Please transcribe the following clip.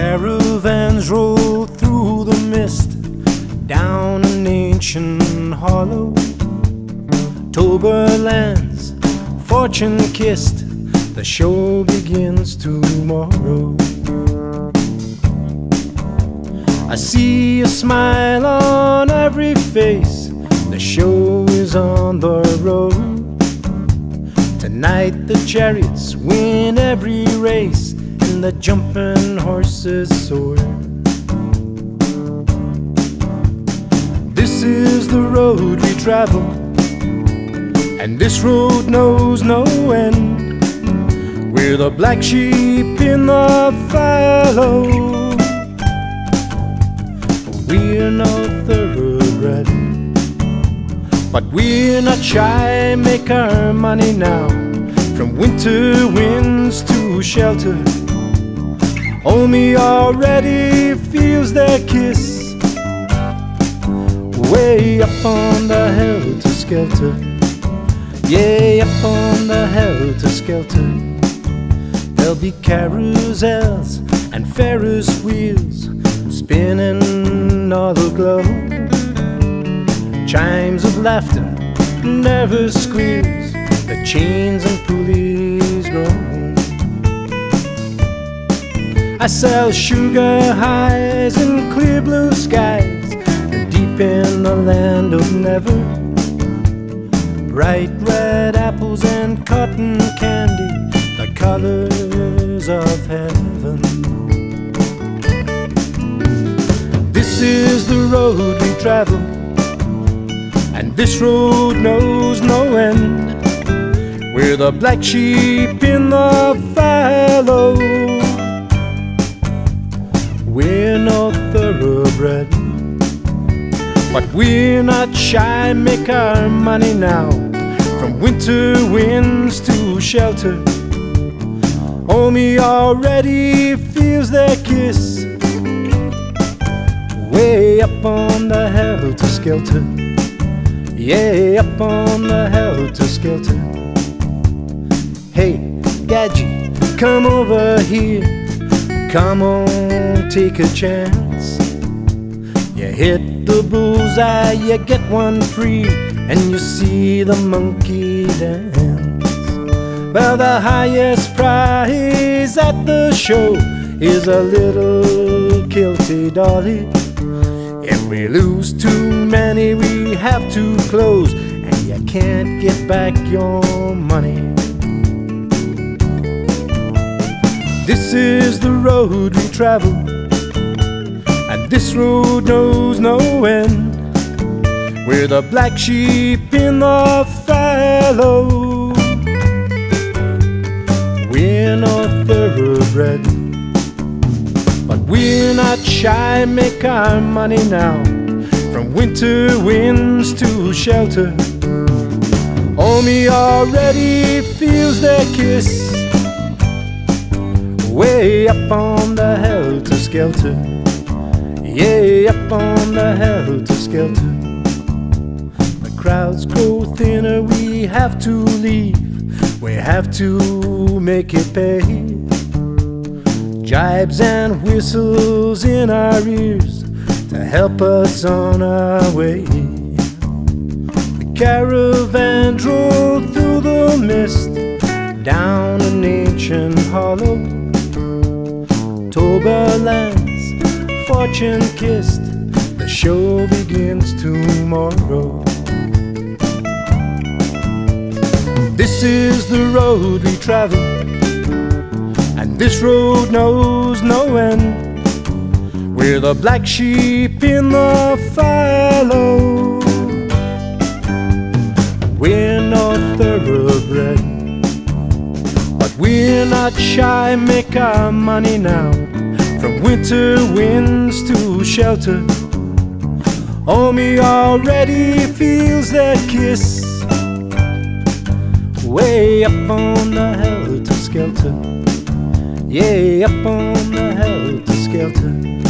Caravans roll through the mist, down an ancient hollow. Toberland's fortune-kissed, the show begins tomorrow. I see a smile on every face, the show is on the road. Tonight the chariots win every race, and the jumping horses soar. This is the road we travel, and this road knows no end. We're the black sheep in the fallow. We're no thoroughbred, but we're not shy. Make our money now, from winter winds to shelter. Omi already feels their kiss, way up on the helter-skelter. Yeah, up on the helter-skelter. There'll be carousels and Ferris wheels spinning all aglow. Chimes of laughter never squeals, the chains and pulleys grow. I sell sugar highs and clear blue skies, and deep in the land of never, bright red apples and cotton candy, the colors of heaven. This is the road we travel, and this road knows no end. We're the black sheep in the fallow. We're no thoroughbred, but we're not shy. Make our money now, from winter winds to shelter. Omi already feels their kiss, way up on the helter-skelter. Yeah, up on the helter-skelter. Hey, Gadget, come over here. Come on, take a chance. You hit the bullseye, you get one free, and you see the monkey dance. Well, the highest prize at the show is a little kilty dolly. If we lose too many, we have to close, and you can't get back your money. This is the road we travel, and this road knows no end. We're the black sheep in the fallow. We're no thoroughbred, but we're not shy. Make our money now, from winter winds to shelter. Omi already feels their kiss, way up on the helter-skelter. Yeah, up on the helter-skelter. The crowds grow thinner, we have to leave. We have to make it pay. Jibes and whistles in our ears to help us on our way. The caravan drove through the mist, down an ancient hollow. Toberland's fortune-kissed, the show begins tomorrow. This is the road we travel, and this road knows no end. We're the black sheep in the fallow. We're no thoroughbred, but we're not shy. Make our money now, from winter winds to shelter. Omi already feels their kiss, way up on the helter-skelter. Yeah, up on the helter-skelter.